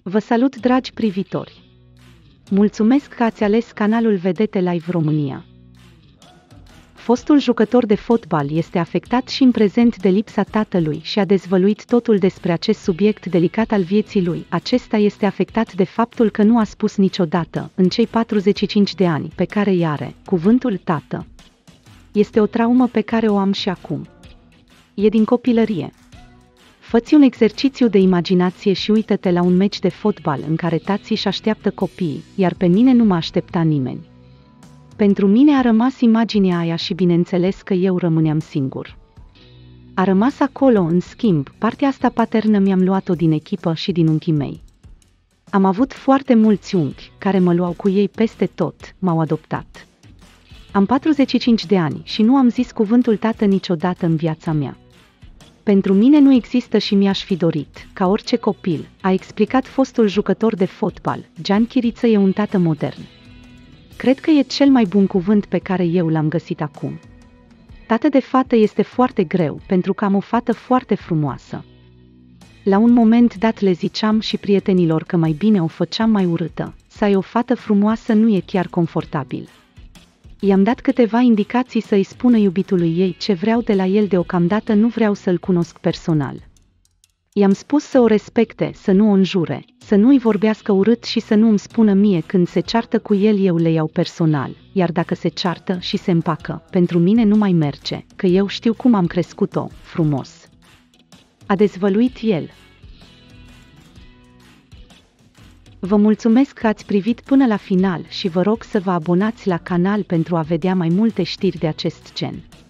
Vă salut, dragi privitori! Mulțumesc că ați ales canalul Vedete Live România. Fostul jucător de fotbal este afectat și în prezent de lipsa tatălui și a dezvăluit totul despre acest subiect delicat al vieții lui. Acesta este afectat de faptul că nu a spus niciodată, în cei 45 de ani pe care îi are, cuvântul tată. Este o traumă pe care o am și acum. E din copilărie. Fă-ți un exercițiu de imaginație și uită-te la un meci de fotbal în care tații își așteaptă copiii, iar pe mine nu mă aștepta nimeni. Pentru mine a rămas imaginea aia și bineînțeles că eu rămâneam singur. A rămas acolo, în schimb, partea asta paternă mi-am luat-o din echipă și din unchii mei. Am avut foarte mulți unchi, care mă luau cu ei peste tot, m-au adoptat. Am 45 de ani și nu am zis cuvântul tată niciodată în viața mea. Pentru mine nu există și mi-aș fi dorit, ca orice copil, a explicat fostul jucător de fotbal. Gian Chiriță e un tată modern. Cred că e cel mai bun cuvânt pe care eu l-am găsit acum. Tată de fată este foarte greu, pentru că am o fată foarte frumoasă. La un moment dat le ziceam și prietenilor că mai bine o făceam mai urâtă. Să ai o fată frumoasă nu e chiar confortabil. I-am dat câteva indicații să-i spună iubitului ei ce vreau de la el, deocamdată nu vreau să-l cunosc personal. I-am spus să o respecte, să nu o înjure, să nu îi vorbească urât și să nu îmi spună mie când se ceartă cu el, eu le iau personal, iar dacă se ceartă și se împacă, pentru mine nu mai merge, că eu știu cum am crescut-o, frumos. A dezvăluit el. Vă mulțumesc că ați privit până la final și vă rog să vă abonați la canal pentru a vedea mai multe știri de acest gen.